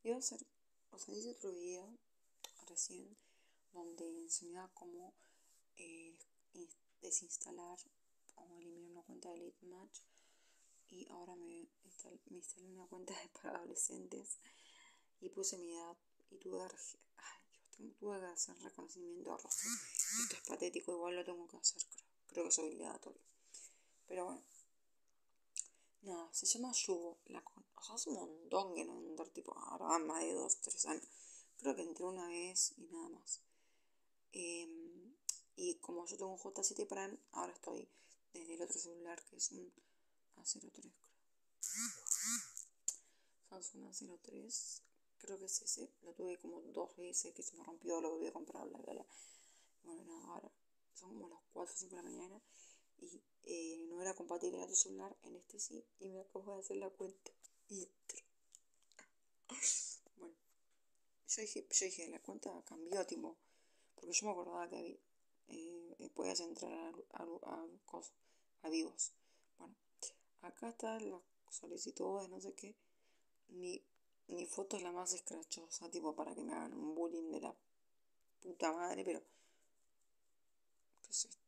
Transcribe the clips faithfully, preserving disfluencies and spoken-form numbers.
Iba a hacer, o sea, hice otro video recién donde enseñaba cómo eh, desinstalar o eliminar una cuenta de Elite Match. Y ahora me, instal, me instalé una cuenta de para adolescentes y puse mi edad y tuve que, ay, Dios, tuve que hacer reconocimiento de rostro. Esto es patético, igual lo tengo que hacer, creo. Creo que soy obligatorio. Pero bueno. Nada, se llama Yugo. La con... O sea, hace un montón que no entro, tipo, ahora van más de dos, tres años. Creo que entré una vez y nada más. Eh, y como yo tengo un J siete Prime, ahora estoy desde el otro celular que es un A cero tres, creo. Samsung A cero tres, creo que es ese. Lo tuve como dos veces, que se me rompió, lo volví a comprar, bla, bla, bla. Bueno, nada, ahora son como las cuatro o cinco de la mañana y eh, no era compatible en otro celular, en este sí, y me acabo de hacer la cuenta y entro. Bueno, yo dije, yo dije, la cuenta cambió, tipo, porque yo me acordaba que había, eh, podías entrar a, a, a, a, a vivos. Bueno, acá está la solicitud de no sé qué. Mi, mi foto es la más escrachosa, tipo, para que me hagan un bullying de la puta madre, pero ¿qué es esto?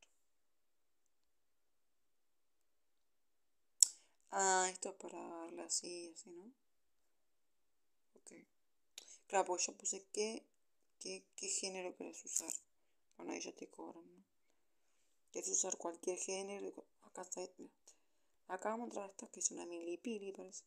Ah, esto es para darle así, así, ¿no? Ok. Claro, pues yo puse qué, qué, qué género querés usar. Bueno, ahí ya te cobran, ¿no? Querés usar cualquier género. Acá está, mira. Acá vamos a entrar esta que es una milipili, parece.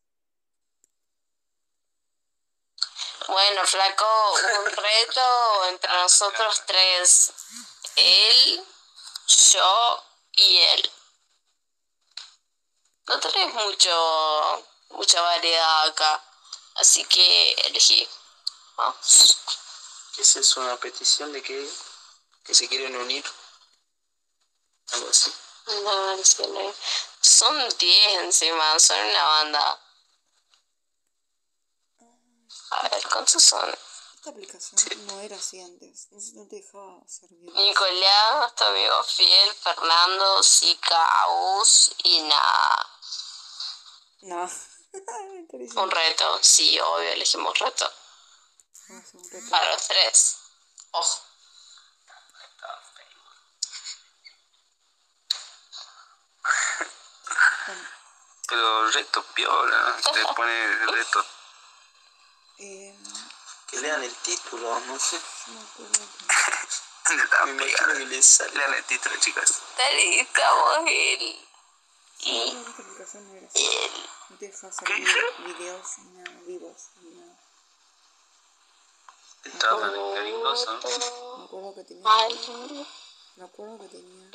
Bueno, flaco, un reto entre nosotros tres. Él, yo y él. No tenés mucho, mucha variedad acá, así que elegí. Vamos. ¿Qué es eso? ¿Una petición de que, que se quieren unir? Algo así. No, no sé, no. Son diez encima, son una banda. A ver, ¿cuántos son? Esta aplicación Sí. no era así antes. No, no te dejaba hacer videos. Nicolás, tu amigo fiel, Fernando, Zika, Agus y nada. No. Un reto, sí, obvio, elegimos reto. Vamos a hacer un reto. Para los tres. Ojo. Bueno, Pero reto piola, te pone reto. eh, Que lean el título, no sé. yo me acuerdo que... Me imagino que les sale. Lean el título, chicas. Dale, estamos él. Yo me acuerdo que esta aplicación no era así. No te dejaba hacer videos ni nada, vivos ni nada. Estaba de cariñoso. Me acuerdo que tenía... Me acuerdo que tenía...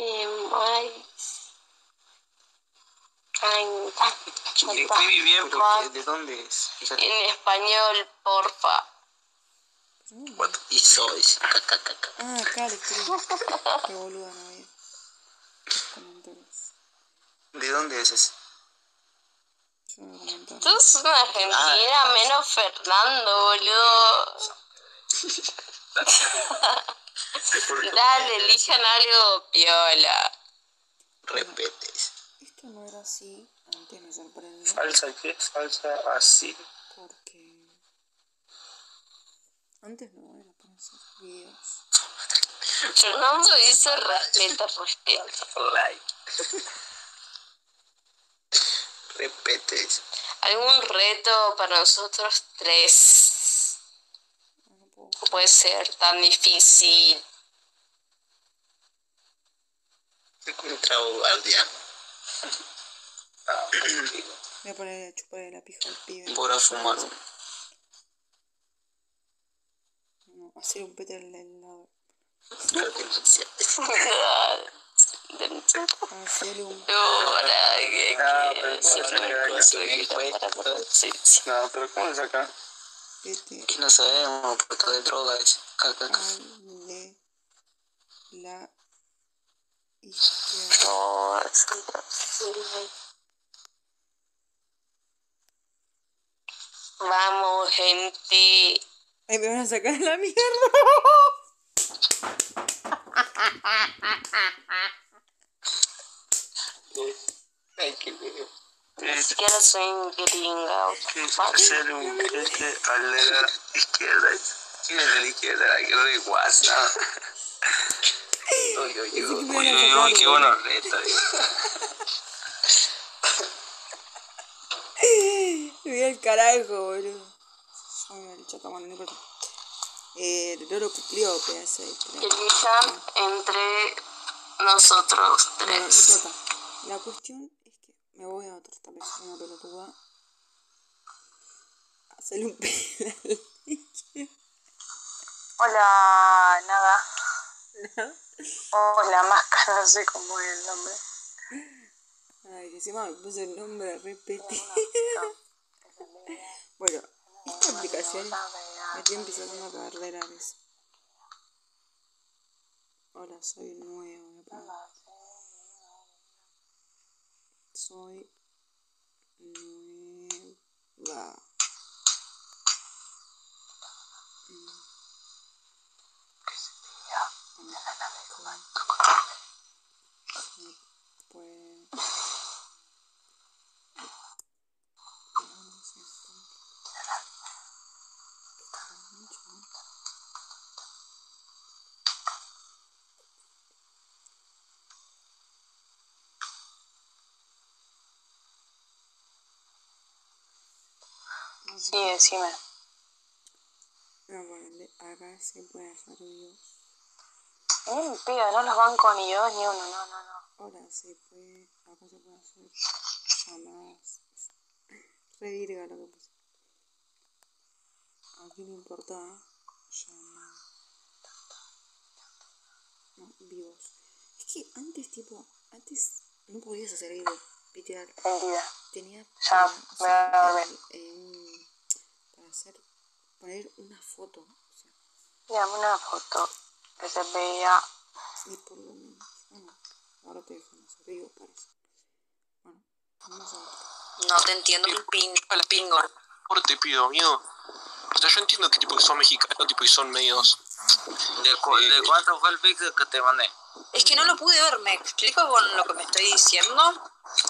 Escribí bien, porque ¿de dónde es? En español, porfa. ¿Pero dónde? Y sois. Ah, acá le escribo. Qué boluda no había. Los comentarios. ¿De dónde es ese? Yo no voy a comentar. Tú sos una argentina, menos Fernando, boludo. Dale, elijan algo piola. Repetes. Esto no era así. Antes me sorprende. ¿Falsa qué? Falsa así. Porque... Antes no era para hacer videos. Fernando dice respeto, respeto. Like. Repetes. ¿Algún reto para nosotros tres? No puedo. No puede ser tan difícil. Contra guardia. Ah, Voy a poner a chupar la pija al pibe. por a fumar. No, hacer un Peter al lado. Creo que no sé. Hacerle un... Ahora que Ah, que pero se no, fue no, no, cosa no, que fue- para poder- sí, sí. No, pero ¿cómo es acá? Pete Que no sabemos, puesto de drogas. Caca. al de la izquierda. No, es imposible. Vamos, gente. Ay, me van a sacar la mierda. Ay, qué lindo. Ni siquiera soy gringa. Hacer un clic a la izquierda. ¿Quién es de la izquierda? La que re guasa. Uy, uy, uy, uy, uy, uy, qué buena reta. Me voy al carajo, boludo. Yo me voy al chota, bueno, no importa. Eh, el loro cumplió, pedazo de... Elijan entre nosotros Bueno, no tres. importa. La cuestión es que me voy a otro establecimiento, una pelotuda. A hacerle un pedal. Hola, nada. Hola, máscara, no sé cómo es el nombre. Ay, que encima me puse el nombre repetido. Bueno, esta aplicación me estoy empezando a perder a veces. Hola, soy nuevo. Soy nueva. Pues... Sí, decime. No, bueno, acá se puede hacer videos. Eh, piba, no los banco ni dos ni uno, no, no, no. Ahora se puede, acá se puede hacer llamadas. Re virga lo que puse. Aquí no importa llamadas. No, vivos. Es que antes, tipo, antes no podías hacer video, literal. Mentira. Tenía Ya, para, me o voy a sea, dormir. eh, un- para hacer, poner una foto. O sea, Dame una foto que se vea. y por lo menos, bueno, ahora te dejan hacer video, parece. Bueno, vamos a ver. No te entiendo el ping, el pingo. Por te pido, amigo. O sea, yo entiendo que tipo que son mexicanos, tipo y son medios. ¿De, cu ¿De cuánto fue el pixel que te mandé? Es que no lo pude ver, ¿me explico con lo que me estoy diciendo?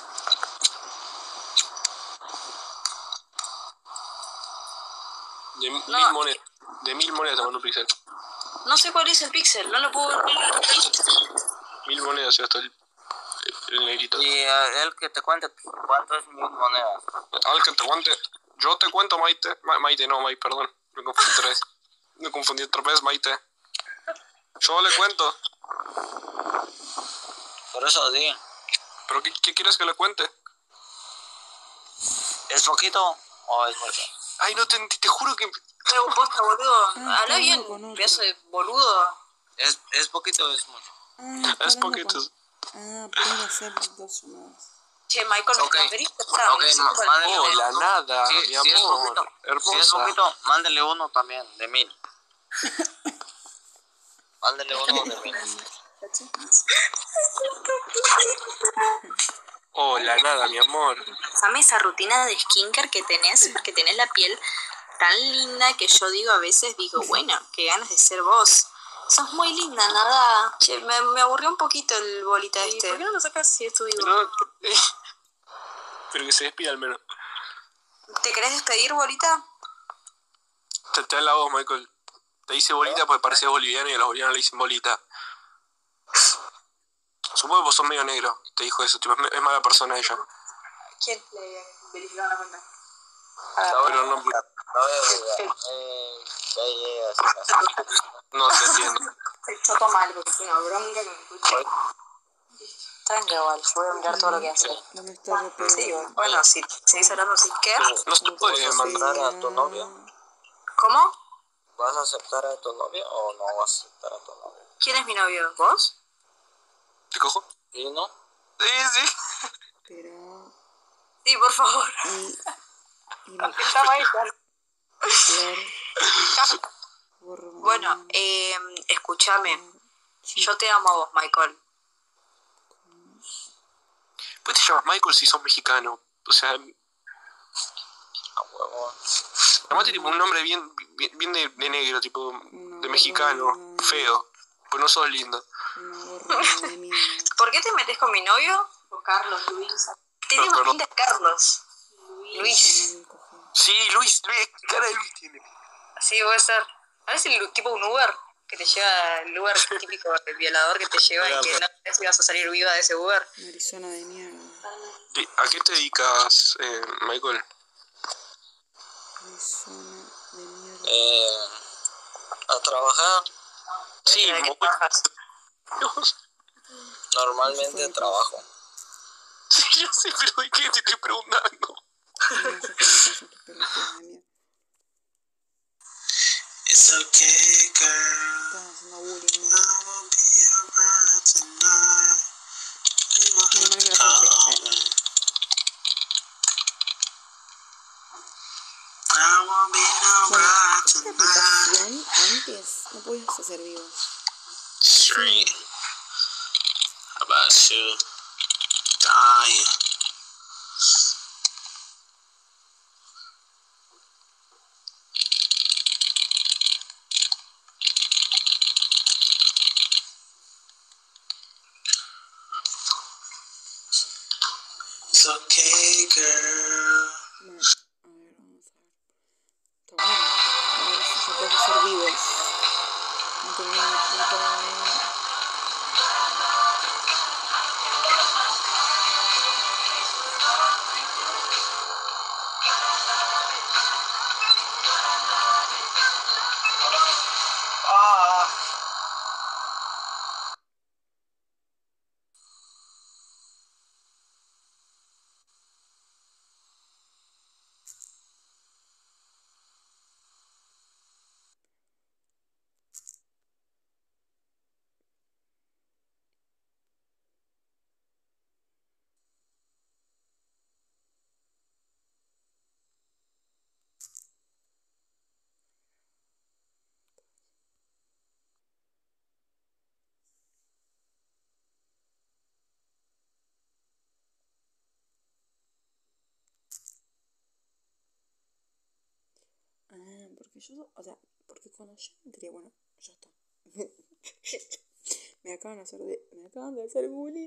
De No. mil monedas. De mil monedas te mandó un pixel. No sé cuál es el pixel, no lo puedo ver. Mil monedas, ya está el, el negrito. Y uh, él que te cuente cuánto es mil monedas. Al que te cuente. Yo te cuento, Maite. Ma Maite, no, Maite, perdón. Me confundí otra vez. Me confundí otra vez, Maite. Yo le cuento. Por eso di. ¿Pero qué, qué quieres que le cuente? ¿Es poquito o es mucho? Ay, no, te, te juro que... Pero posta, boludo. Ah, Habla bien, no conozco. pedazo de boludo. ¿Es, ¿Es poquito o es mucho? Ah, está Es hablando poquito. con- Ah, pueden hacer dos llamadas. Che, Michael, ¿me Ok. transferiste? Ok, ma mándale Oh, uno. la nada, Si, mi si es amor. poquito, Hermosa. si es poquito, mándele uno también, de mil. Mándele uno de mil. Oh, la nada, mi amor. Pasame esa rutina de skincare que tenés, que tenés la piel tan linda que yo digo a veces, digo, bueno, qué ganas de ser vos. Sos muy linda, nada. Che, me, me aburrió un poquito el bolita este. ¿Por qué no lo sacas si es tu vivo? No, pero que se despida al menos. ¿Te querés despedir, bolita? Te, te da la voz, Michael. Te dice bolita porque pareces boliviano y a los bolivianos le dicen bolita. Supongo que vos sos medio negro. Te dijo eso, tipo, es, es mala persona ella. ¿Quién le verificó la cuenta? Pero no, No veo, eh, ya llegas a casa. no te entiendo. El choto mal, porque es una bronca que me escucha. Tranquilo, igual, yo voy a mirar todo lo que hace. No me está repegando. Sí, bueno, si seguís hablando así, ¿qué? No se puede mandar. ¿Mandar a tu novia? ¿Cómo? ¿Vas a aceptar a tu novia o no vas a aceptar a tu novia? ¿Quién es mi novio? ¿Vos? ¿Te cojo? ¿Y no? Sí, sí. Pero... Sí, por favor. Y... y me... Estaba ahí. Flor... Borro Bueno, mañana, eh, escúchame. sí, Yo te amo a vos, Michael. ¿Pues te llamas Michael si sos mexicano? O sea, A huevo. además tiene tipo un nombre bien, bien, bien de, de negro, tipo no, de mexicano, no, no, feo. Pues no sos lindo. una borra de mierda. ¿Por qué te metes con mi novio? Con Carlos, Luis. Tenemos perdón. pinta de Carlos. Luis. No me cogí. Sí, Luis, Luis, ¿qué cara de Luis tiene? Sí, puede ser. Parece el tipo un Uber. Que te lleva, el Uber típico del violador que te lleva y que no sabes si vas a salir viva de ese Uber. Arizona de mierda. Sí, ¿a qué te dedicas, eh, Michael? Arizona de mierda. Eh, a trabajar. Sí, ¿De qué muy- trabajas? Dios. Normalmente trabajo. Sí, ya sé, pero ¿de qué te estoy preguntando? No, yo fue mi casa, tus pelotudos de mierda. It's okay, girl. Estaban haciendo bullying, ¿no? I won't be around tonight. You won't Menos mal que no call se me. I won't be Bueno, around esta tonight. aplicación antes no podías hacer vivos. Straight. How about you? Dying. It's okay, girl. Bueno, a ver, vamos a ver. Está bueno. A ver si ya puedes hacer vivos. No tenía ni puta idea. Ah, Ah, porque yo, o sea, porque cuando yo entré, bueno, ya está. me acaban de hacer de, me acaban de hacer bullying.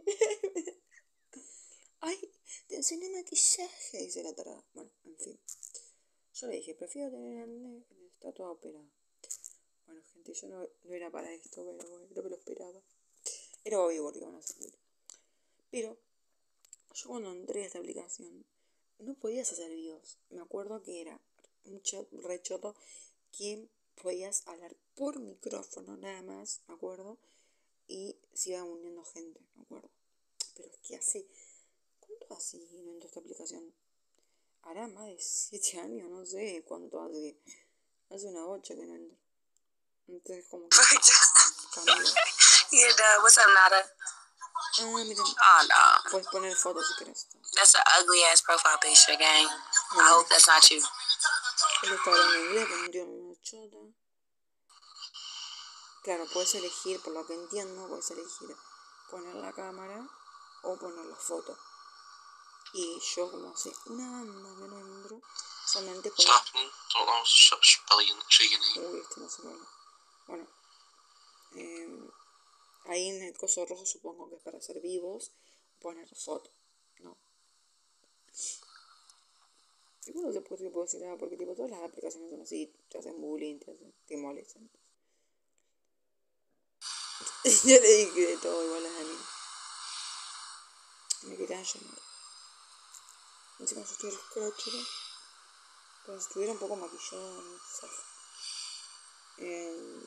Ay, te enseñé maquillaje, dice la tarada. Bueno, en fin. Yo le dije, prefiero tener acné, que está toda operada. Bueno, gente, yo no, no era para esto, pero bueno, creo que lo esperaba. Era obvio porque iban a hacer bullying. Pero yo cuando entré a esta aplicación, no podías hacer videos. Me acuerdo que era un chat re choto que podías hablar por micrófono nada más, me acuerdo. Y se iba uniendo gente, me acuerdo. Pero es que hace... ¿Cuánto hace que no entro a esta aplicación? Hará más de siete años, no sé cuánto hace. Hace una bocha que no entro. Entonces como que cambió. yeah, duh. What's up, Nada? Ah, miren, Oh, no. puedes poner fotos si querés. That's an ugly ass profile picture, gang. I Bueno, hope that's not you. él está hablando inglés, pero no entiendo una chota. Claro, puedes elegir, por lo que entiendo, puedes elegir poner la cámara o poner la foto. Y yo, como hace una banda que no entro, solamente con... Uy, este no se lo habla. Bueno, eh, ahí en el coso rojo supongo que es para hacer vivos, poner foto, ¿no? Y bueno, no sé por qué puedo decir nada, porque tipo todas las aplicaciones son así, te hacen bullying, te, hacen, te molestan. Yo le dije de todo igual a Dani. Me querían llamar. Encima yo estoy escráchera. Pero si estuviera un poco maquillada, ¿sabes? Eh,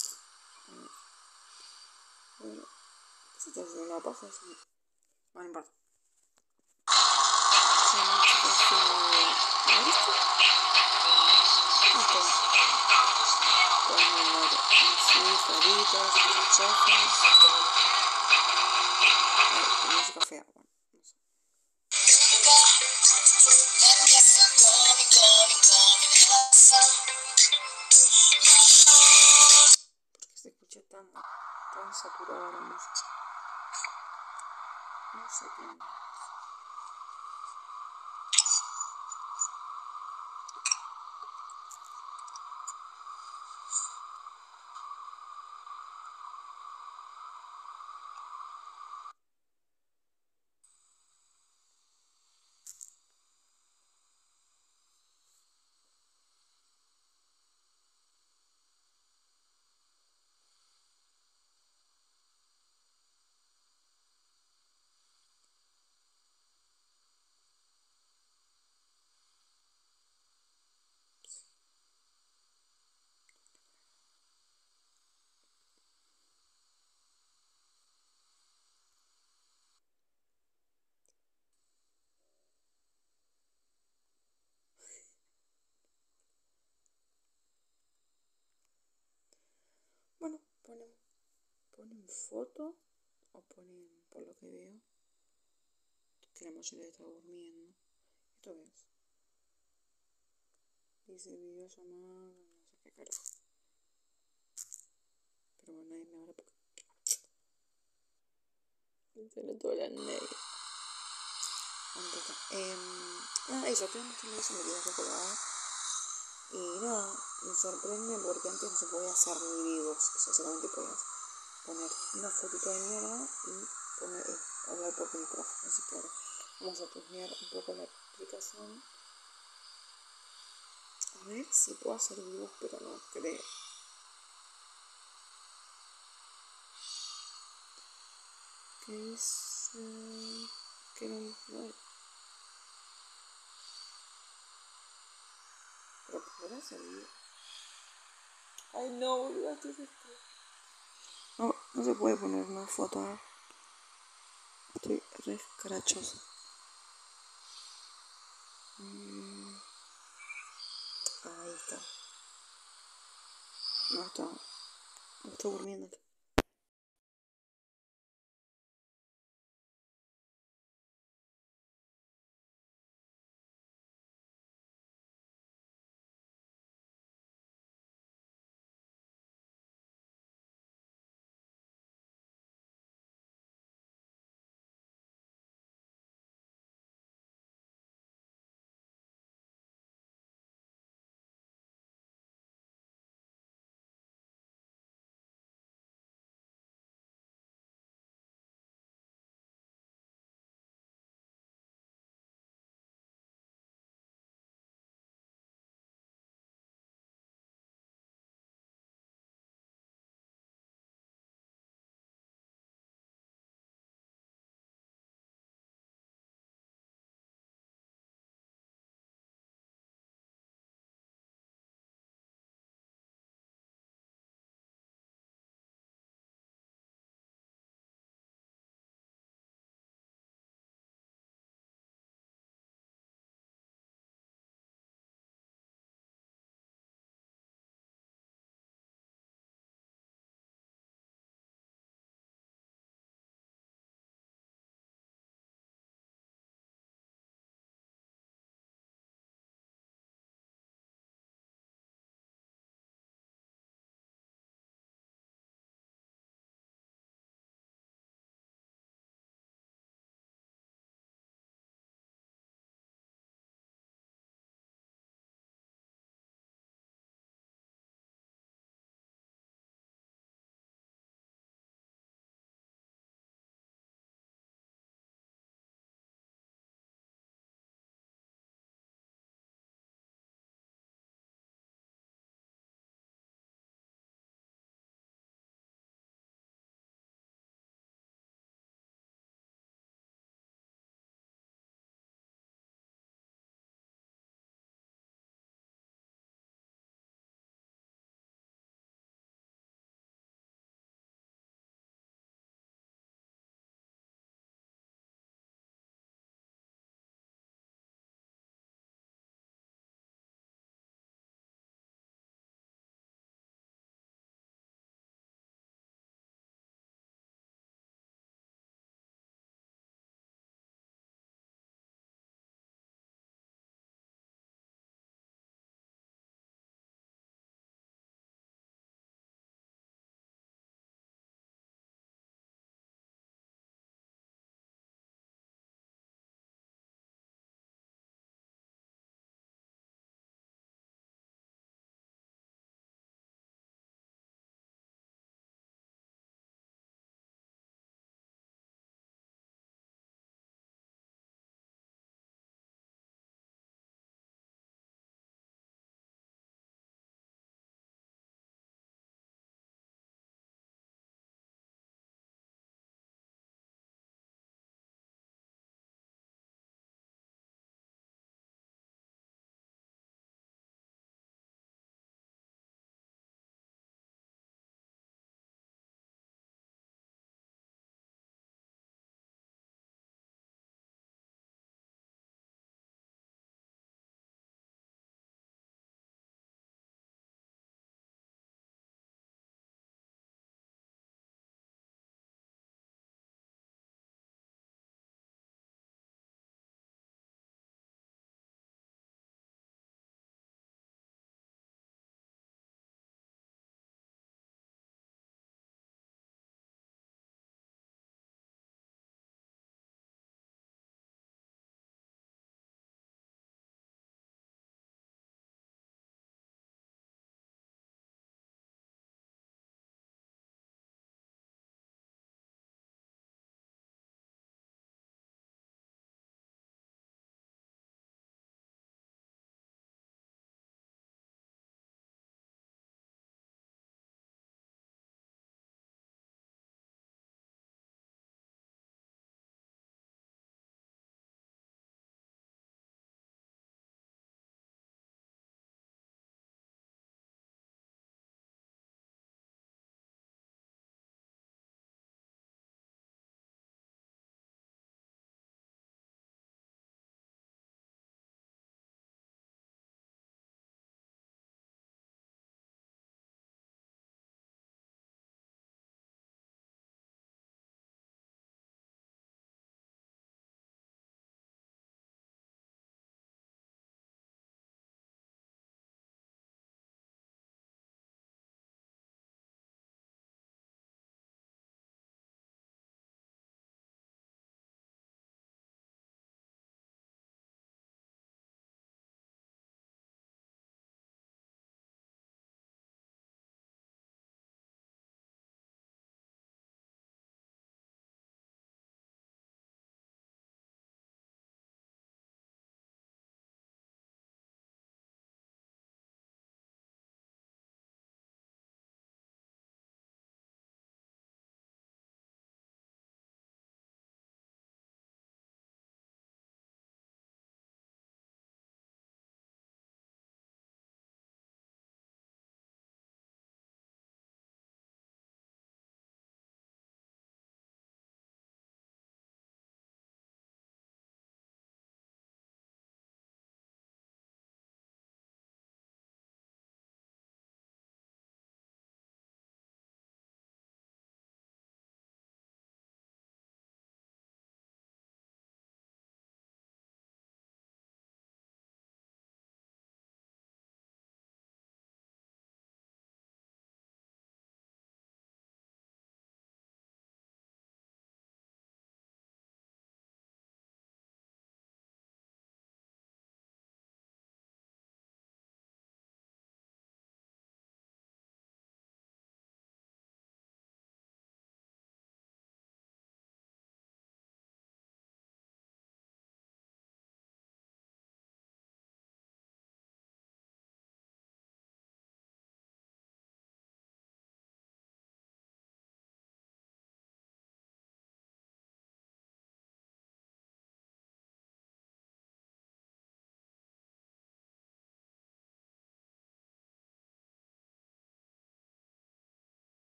bueno, ¿qué se está haciendo una paja? Eso no. No, no importa. ¿Qué mucho que hace? ¿Me viste? Ah, está bien. Puedes mandar así, caritas, cosas chafas. Ay, música fea, bueno, no sé. ¿Por qué se escucha tan, tan saturada la música? No sé qué onda. ponen foto o ponen, por lo que veo, que la mayoría está durmiendo. ¿Esto qué es? Dice videollamada, no sé qué carajo. Pero bueno, nadie me habla porque... Tiene toda la negra. Bueno, pues, eh, nada, eso, estoy mostrando eso, me quedé recordada. Y nada, me sorprende porque antes no se podía hacer ni vivos, o sea, solamente podías poner una fotito de mierda y poner, eh, hablar por micrófono. Así que ahora vamos a chusmear un poco la aplicación. A ver si puedo hacer vivos, pero no creo. ¿Qué dice? ¿Qué no? No. Pero podrá hacer vivos. Ay, no, boludo, esto es esto. No, no se puede poner una foto, ¿eh? Estoy re escrachosa. Mm. Ahí está. No está. No está durmiendo.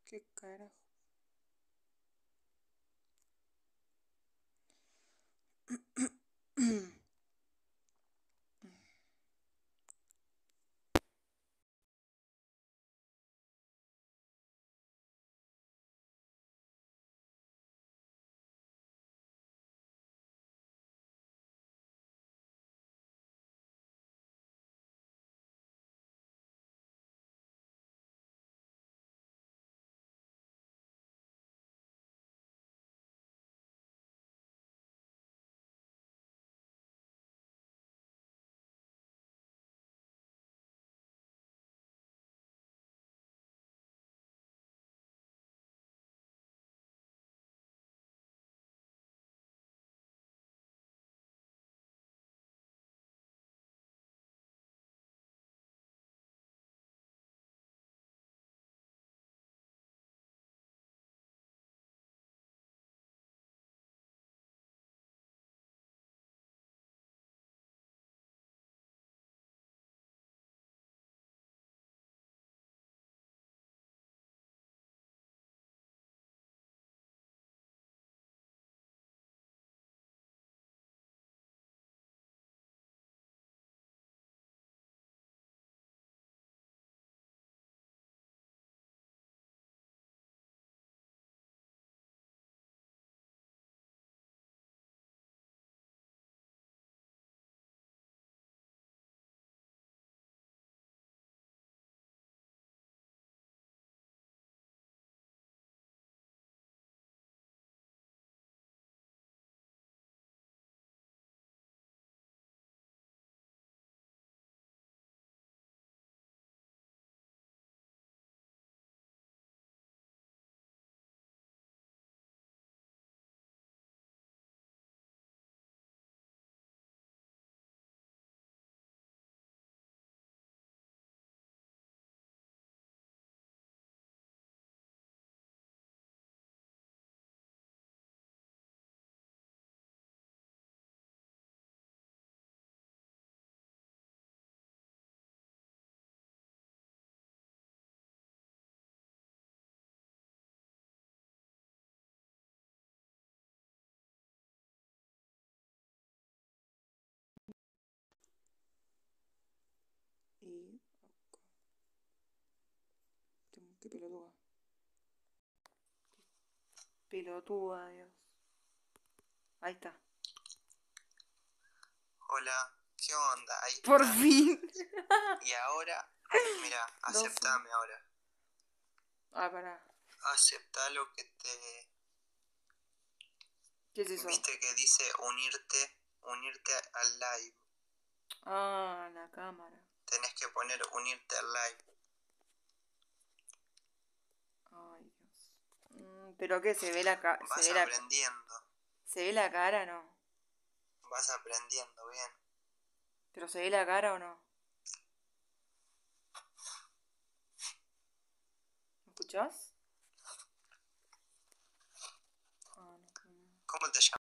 ¿Qué carajo? Y acá. Tengo- Qué pelotuda. Pelotuda, Dios. Ahí está. Hola, ¿qué onda? Ahí Por está. fin. Y ahora, mira, Doce. aceptame ahora. Ah, pará. Aceptá lo que te... ¿Qué es eso? Viste que dice unirte, unirte al live. Ah, la cámara. Tenés que poner unirte al live. Ay, Dios. Mm, ¿pero qué? ¿Se ve la cara? ¿Se Vas ve la... aprendiendo, ¿Se ve la cara? No. vas aprendiendo bien. ¿Pero se ve la cara o no? ¿Me escuchás? Ah, no. ¿Cómo te llamas?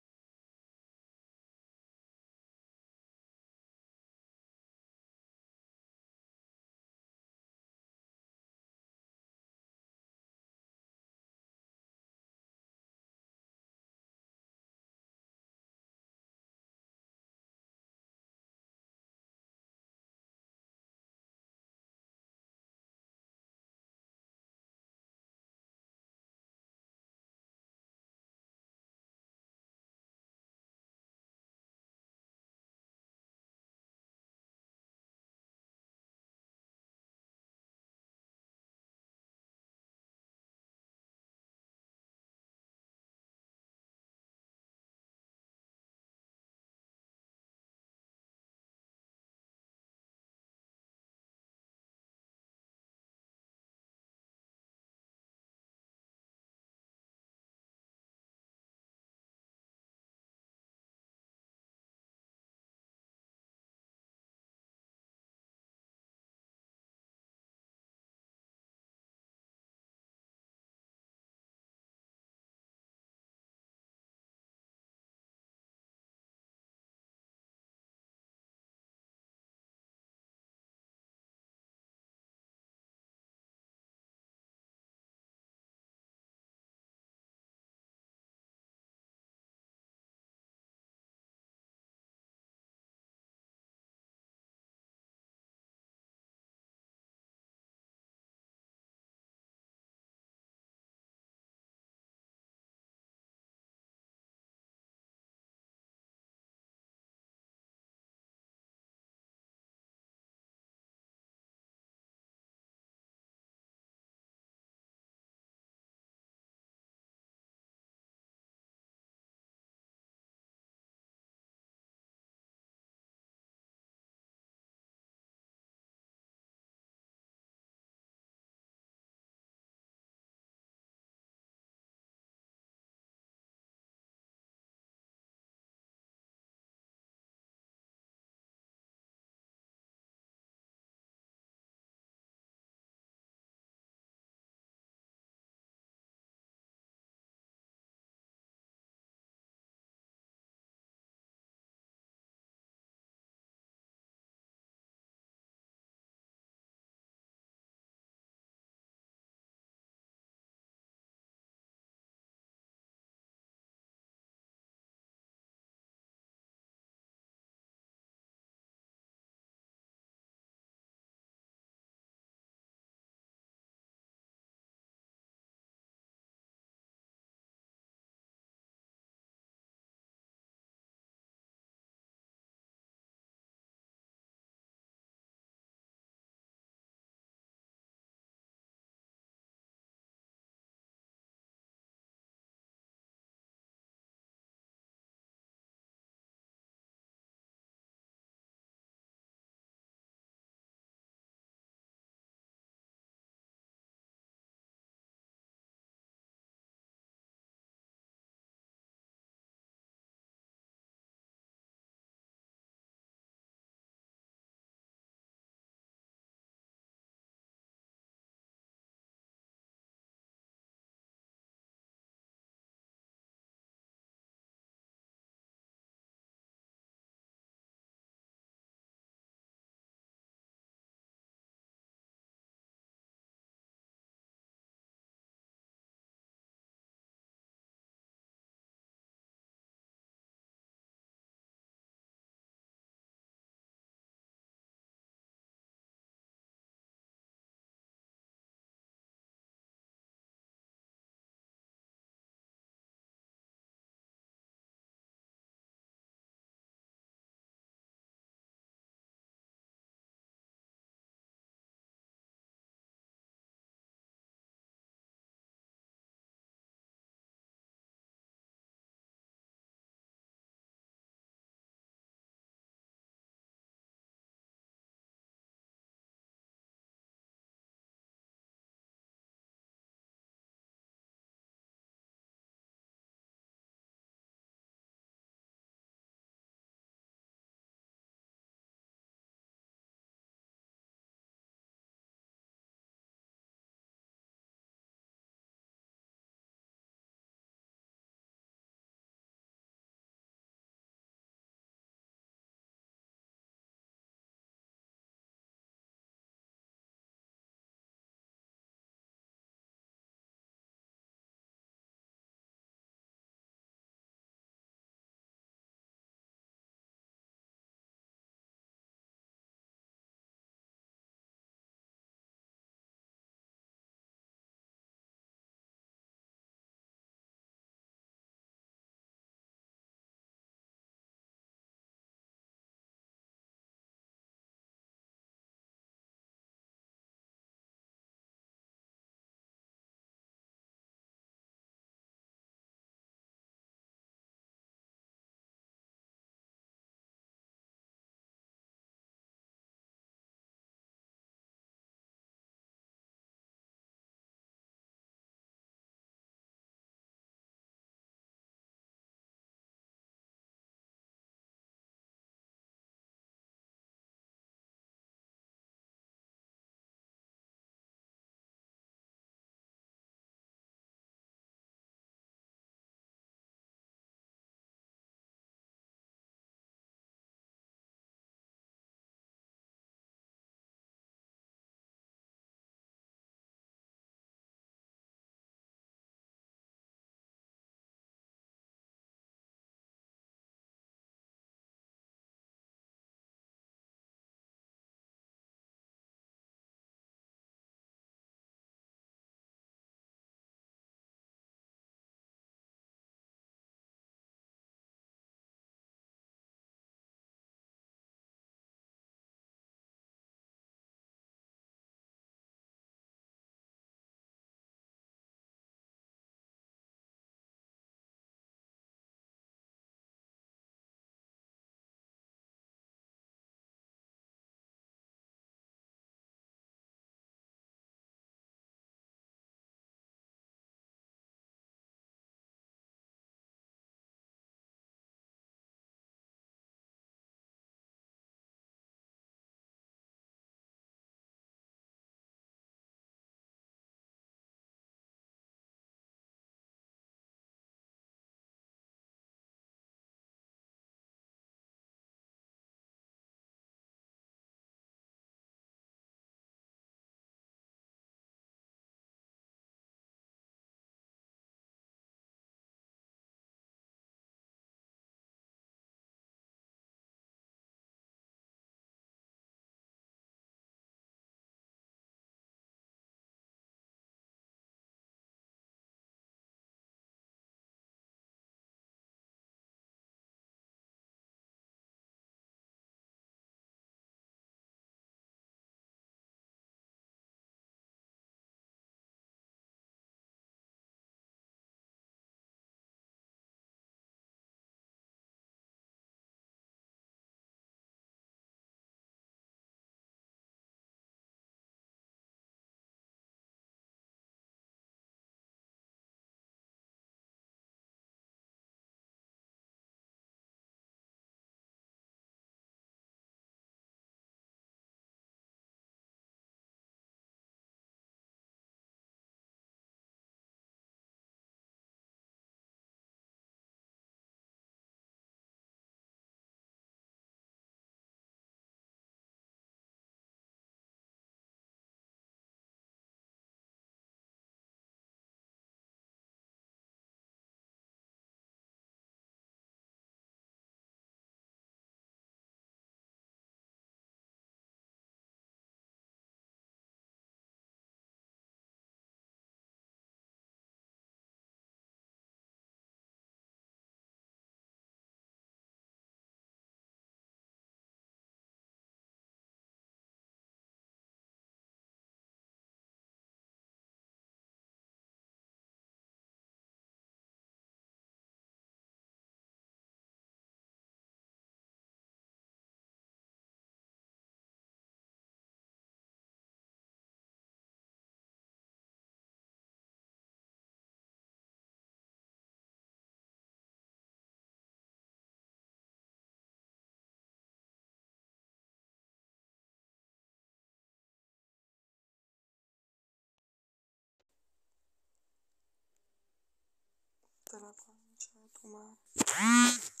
la concha de tu madre.